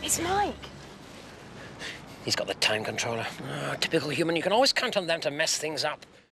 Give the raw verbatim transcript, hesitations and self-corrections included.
It's Mike. He's got the time controller. Oh, typical human. You can always count on them to mess things up.